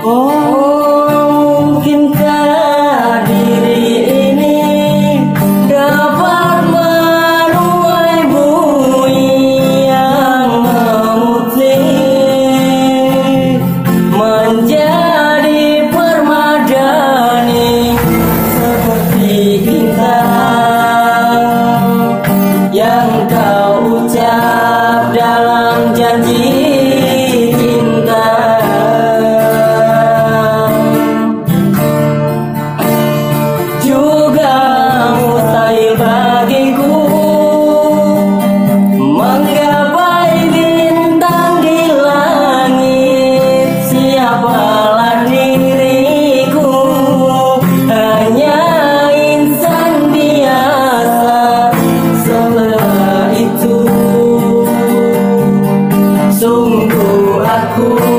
Oh, mungkinkah diri ini dapat menuai bumi yang memutih, menjadi permadani seperti intan yang kau ucap dalam janji cinta. Juga mustahil bagiku menggapai bintang di langit. Siapalah diriku, hanya insan biasa. Setelah itu sungguh aku